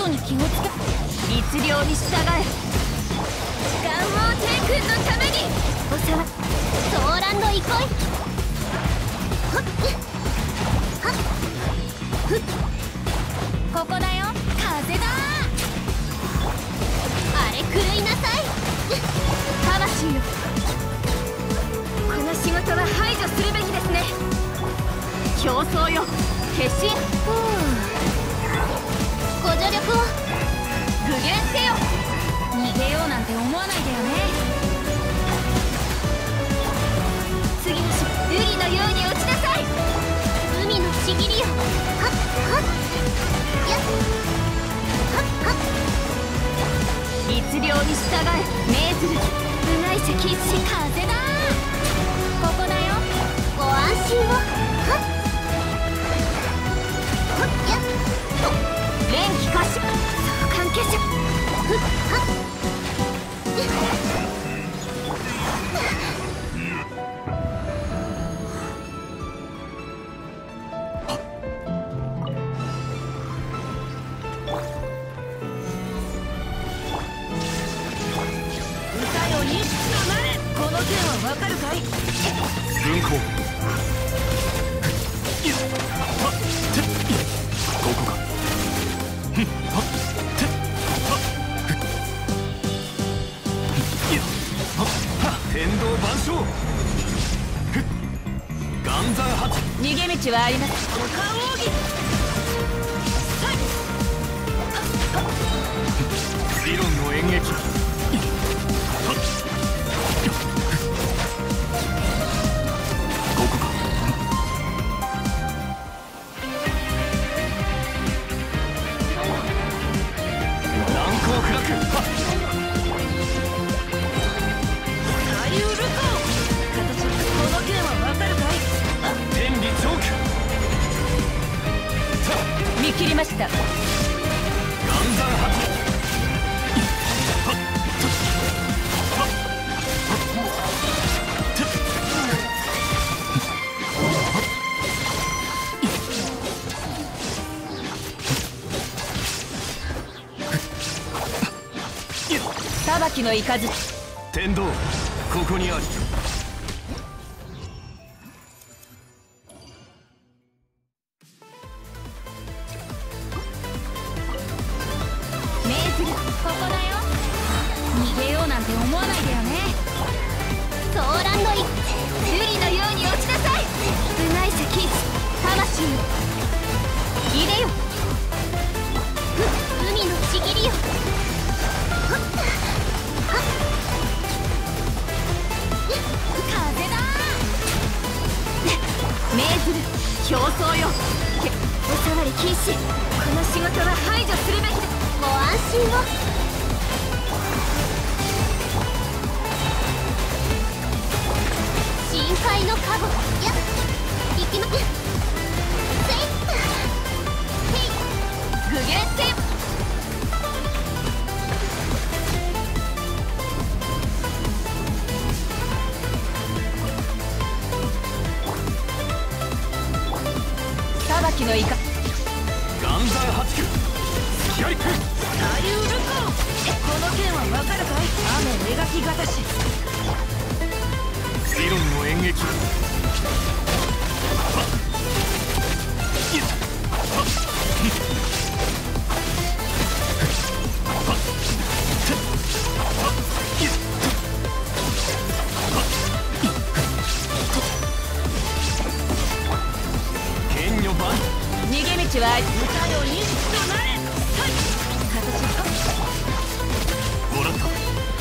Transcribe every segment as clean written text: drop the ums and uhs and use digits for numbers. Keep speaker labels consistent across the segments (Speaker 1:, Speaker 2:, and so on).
Speaker 1: 元に気をつけ。律令に従え。元王帝君のために。お世話。ソーランド憩い。ここだよ。風だ。あれ狂いなさい。魂よ、この仕事は排除するべきですね。競争よ、決心。ご助力を。具現せよ。逃げようなんて思わないでよね。次のウリのように落ちなさい。海のちぎりよ。はっはっやっはっはっ。律令に従え。命ずる。部外者禁止。風だ。ここだよ。ご安心を。はっはっやっと。連気可視。相関結社。ふっはっ。わかるかい？
Speaker 2: 軍港。いや、はっ、て、ここか。ふん、はっ、て、はっ、いや、はっ、はっ、天道万象。ふっ、岩山発。
Speaker 1: 逃げ道はあります。五感奥義。はい。はっ、はっ。
Speaker 2: 理論の演劇。はっ。
Speaker 1: 切りました。
Speaker 2: 岩山発。
Speaker 1: 裁きの雷。
Speaker 2: 天道、ここにあり。
Speaker 1: ここだよ。逃げようなんて思わないでよね。ソーランドイルリのように落ちなさい。部外者禁止。魂よ、入れよ。海のちぎりよ。風だ。命ずる。競争よ。お触り禁止。この仕事は排除するべきだ。ご安心を。深海のカゴ。やっ、行きま。せいっへい。具現せよ。裁きのイカ。
Speaker 2: 岩山八九。やりく。
Speaker 1: ありうるか。この剣はわかるかい？雨描きがたし。
Speaker 2: 理論の演劇。剣女番。
Speaker 1: 逃げ道は歌よにとなれ。
Speaker 2: もらった。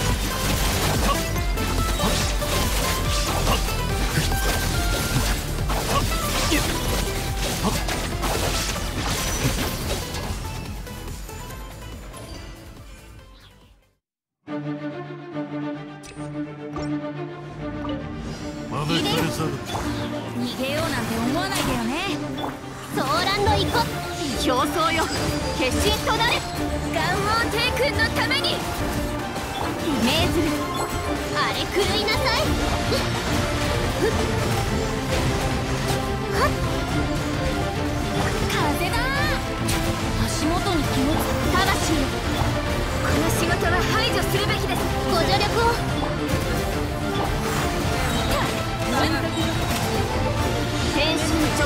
Speaker 1: 逃げようなんて思わないでよね。ソーランド行こう。競争よ、決心となれ。元王帝君のために。命ずる。あれ狂いなさい。はっ、風だ。足元に気をつけ。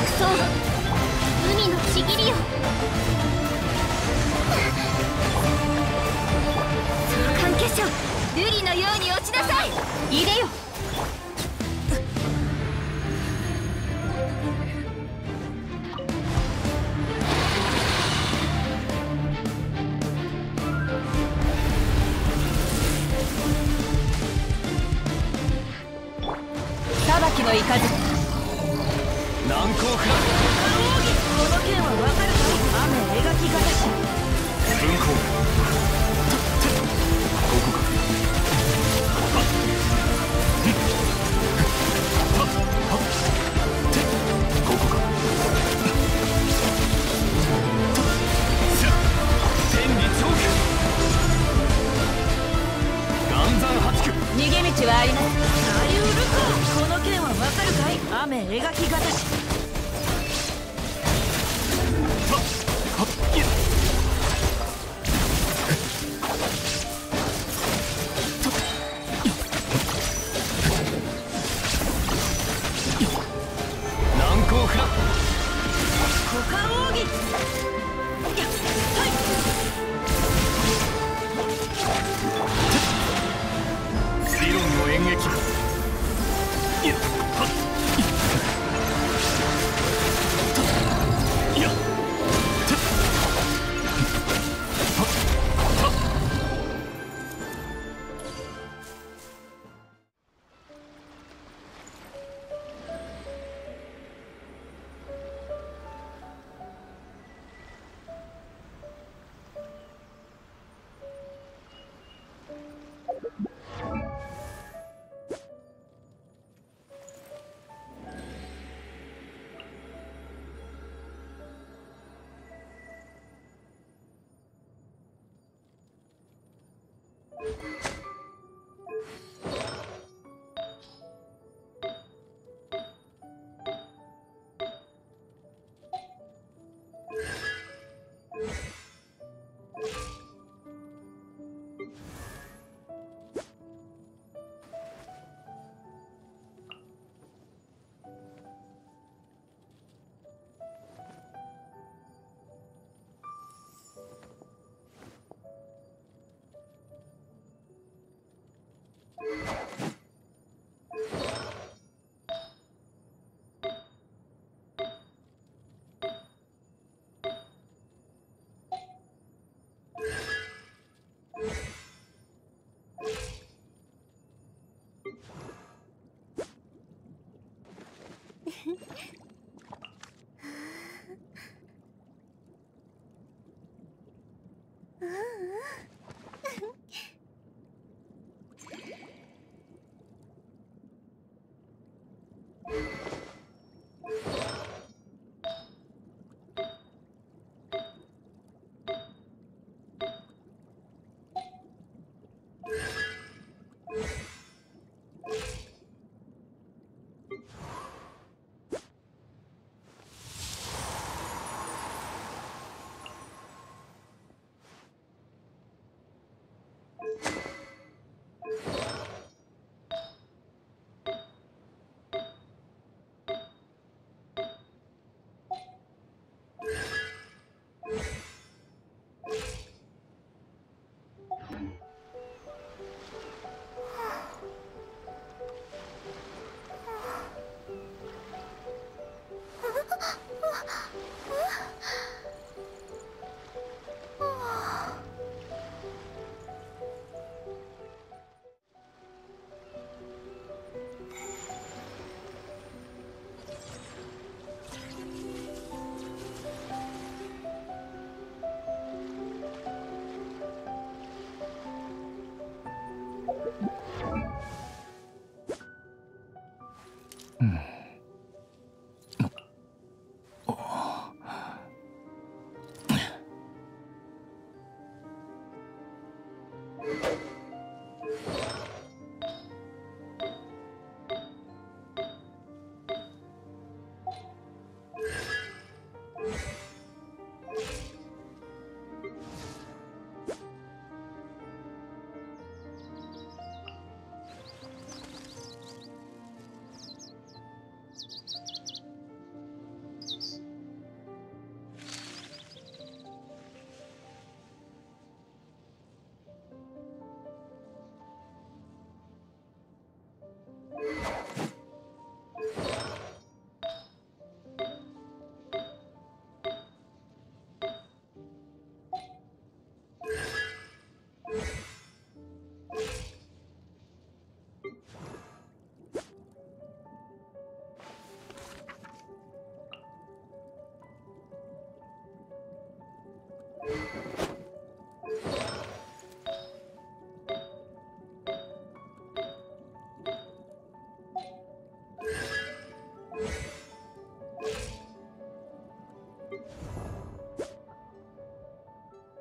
Speaker 1: 走海のちぎりよ。相関結晶瑠璃のように落ちなさい。入れよ。裁きの雷
Speaker 2: 難攻不落。
Speaker 1: この剣は分かるか。雨描き方し
Speaker 2: 分光。ここか。ここか。天理チョーク。岩山八九。
Speaker 1: 逃げ道はあります。ありうるか。この剣は分かるかい。雨描き方し
Speaker 2: 難攻不落。
Speaker 1: 股間奥義。
Speaker 2: 理論の演劇。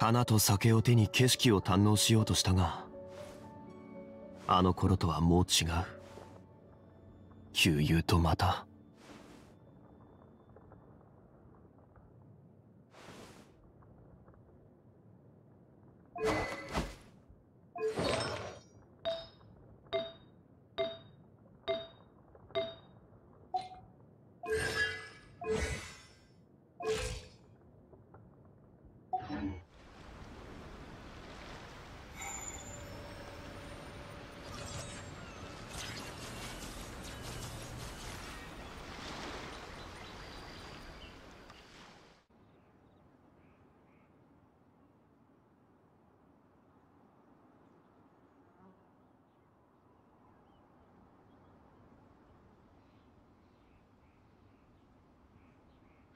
Speaker 2: 花と酒を手に景色を堪能しようとしたが、あの頃とはもう違う。悠々とまた